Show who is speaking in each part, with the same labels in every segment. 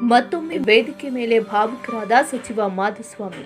Speaker 1: ಮತ್ತೊಮ್ಮೆ ವೇದಿಕೆ ಮೇಲೆ ಭಾವುಕರಾದ ಸಚಿವ ಮಾಧುಸ್ವಾಮಿ.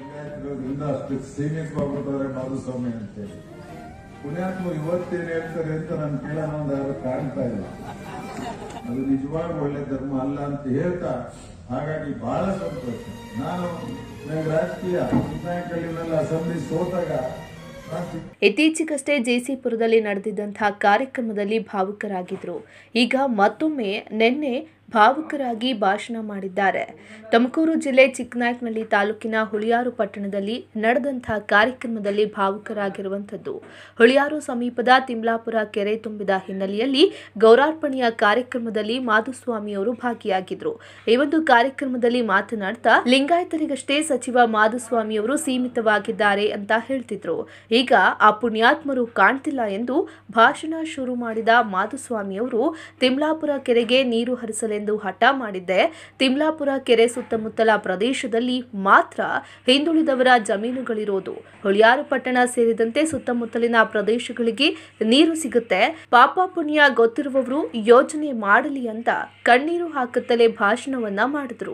Speaker 2: ಮಾಧುಸ್ವಾಮಿ ಅಂತೇಳಿ ಪುಣ್ಯಾತ್ಮ ಇವತ್ತೇನು ಹೇಳ್ತಾರೆ ಅಂತ ನಾನು ಕೇಳೋಣ ಒಂದು ಯಾರು ಕಾಣ್ತಾ ಇಲ್ಲ. ಅದು ನಿಜವಾಗಿ ಒಳ್ಳೆ ಧರ್ಮ ಅಲ್ಲ ಅಂತ ಹೇಳ್ತಾ, ಹಾಗಾಗಿ ಬಹಳ ಸಂತೋಷ. ನನಗೆ ರಾಜಕೀಯ ಚಿಕ್ಕನಾಯಕಲ್ಲಿನೆಲ್ಲ ಅಸೆಂಬ್ಲಿ ಸೋತಾಗ
Speaker 1: ಇತ್ತೀಚೆಗಷ್ಟೇ ಜೆಸಿಪುರದಲ್ಲಿ ನಡೆದಿದ್ದಂತಹ ಕಾರ್ಯಕ್ರಮದಲ್ಲಿ ಭಾವುಕರಾಗಿದ್ರು. ಈಗ ಮತ್ತೊಮ್ಮೆ ನಿನ್ನೆ ಭಾವುಕರಾಗಿ ಭಾಷಣ ಮಾಡಿದ್ದಾರೆ. ತುಮಕೂರು ಜಿಲ್ಲೆ ಚಿಕ್ಕನಾಯಕನಹಳ್ಳಿ ತಾಲೂಕಿನ ಹುಳಿಯಾರು ಪಟ್ಟಣದಲ್ಲಿ ನಡೆದಂತಹ ಕಾರ್ಯಕ್ರಮದಲ್ಲಿ ಭಾವುಕರಾಗಿರುವಂಥದ್ದು. ಹುಳಿಯಾರು ಸಮೀಪದ ತಿಮ್ಲಾಪುರ ಕೆರೆ ತುಂಬಿದ ಹಿನ್ನೆಲೆಯಲ್ಲಿ ಗೌರಾರ್ಪಣೆಯ ಕಾರ್ಯಕ್ರಮದಲ್ಲಿ ಮಾಧುಸ್ವಾಮಿ ಅವರು ಭಾಗಿಯಾಗಿದ್ರು. ಈ ಒಂದು ಕಾರ್ಯಕ್ರಮದಲ್ಲಿ ಮಾತನಾಡ್ತಾ ಲಿಂಗಾಯತರಿಗಷ್ಟೇ ಸಚಿವ ಮಾಧುಸ್ವಾಮಿ ಅವರು ಸೀಮಿತವಾಗಿದ್ದಾರೆ ಅಂತ ಹೇಳ್ತಿದ್ರು. ಈಗ ಆ ಪುಣ್ಯಾತ್ಮರು ಕಾಣ್ತಿಲ್ಲ ಎಂದು ಭಾಷಣ ಶುರು ಮಾಡಿದ ಮಾಧುಸ್ವಾಮಿ ಅವರು ತಿಮ್ಲಾಪುರ ಕೆರೆಗೆ ನೀರು ಹರಿಸಲೆಂದು ಹಠ ಮಾಡಿದ್ದೆ. ತಿಮ್ಲಾಪುರ ಕೆರೆ ಸುತ್ತಮುತ್ತಲ ಪ್ರದೇಶದಲ್ಲಿ ಮಾತ್ರ ಹಿಂದುಳಿದವರ ಜಮೀನುಗಳಿರೋದು. ಹುಳಿಯಾರು ಪಟ್ಟಣ ಸೇರಿದಂತೆ ಸುತ್ತಮುತ್ತಲಿನ ಪ್ರದೇಶಗಳಿಗೆ ನೀರು ಸಿಗುತ್ತೆ. ಪಾಪ ಪುಣ್ಯ ಗೊತ್ತಿರುವವರು ಯೋಜನೆ ಮಾಡಲಿ ಅಂತ ಕಣ್ಣೀರು ಹಾಕುತ್ತಲೇ ಭಾಷಣವನ್ನ ಮಾಡಿದ್ರು.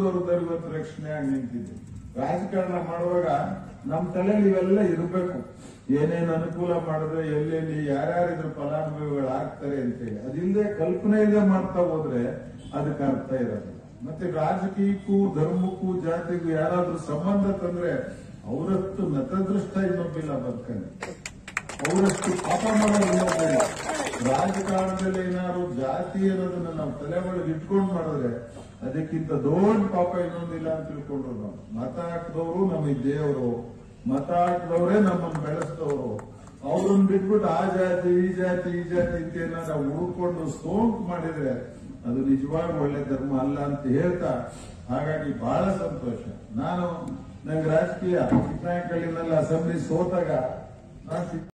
Speaker 2: ರಾಜಕಾರಣ ಮಾಡುವಾಗ ನಮ್ಮ ತಲೆಯಲ್ಲಿ ಇವೆಲ್ಲ ಇರಬೇಕು. ಏನೇನು ಅನುಕೂಲ ಮಾಡಿದ್ರೆ ಎಲ್ಲೆಲ್ಲಿ ಯಾರ್ಯಾರಿದ್ರು ಫಲಾನುಭವಿಗಳು ಆಗ್ತಾರೆ ಅಂತೇಳಿ ಅದಿಲ್ಲದೆ ಕಲ್ಪನೆ ಇಲ್ಲದೆ ಮಾಡ್ತಾ ಹೋದ್ರೆ ಅದಕ್ಕೆ ಅರ್ಥ ಇರೋದಿಲ್ಲ. ಮತ್ತೆ ರಾಜಕೀಯಕ್ಕೂ ಧರ್ಮಕ್ಕೂ ಜಾತಿಗೂ ಯಾರಾದ್ರೂ ಸಂಬಂಧ ತಂದ್ರೆ ಅವರಷ್ಟು ನತದೃಷ್ಟ ಇನ್ನೊಬ್ಬಿಲ್ಲ ಬದುಕಲ್ಲಿ, ಅವರಷ್ಟು ಪಾಪ ಮಾಡೋದು ಇನ್ನೊಬ್ಬಿಲ್ಲ. ರಾಜಕಾರಣದಲ್ಲಿ ಏನಾದ್ರು ಜಾತಿ ಅನ್ನೋದನ್ನ ನಾವು ತಲೆ ಒಳಗೆ ಇಟ್ಕೊಂಡು ಮಾಡಿದ್ರೆ ಅದಕ್ಕಿಂತ ದೊಡ್ಡ ಪಾಪ ಇನ್ನೊಂದಿಲ್ಲ ಅಂತ ತಿಳ್ಕೊಂಡ್ರು. ನಾವು ಮತ ಹಾಕಿದವರು ನಮಗೆ ದೇವರು, ಮತ ಹಾಕಿದವರೇ ನಮ್ಮನ್ನು ಬೆಳೆಸಿದವರು. ಅವ್ರನ್ನ ಬಿಟ್ಬಿಟ್ಟು ಆ ಜಾತಿ ಈ ಜಾತಿ ಈ ಜಾತಿ ಅಂತ ನಾವು ಹುಡುಕೊಂಡು ಸೋಂಕು ಮಾಡಿದ್ರೆ ಅದು ನಿಜವಾಗಿ ಒಳ್ಳೆ ಧರ್ಮ ಅಲ್ಲ ಅಂತ ಹೇಳ್ತಾ, ಹಾಗಾಗಿ ಬಹಳ ಸಂತೋಷ. ನನಗೆ ರಾಜಕೀಯ ಚಿಕ್ಕನಾಯಕಲ್ಲಿನೆಲ್ಲ ಅಸೆಂಬ್ಲಿ ಸೋತಾಗ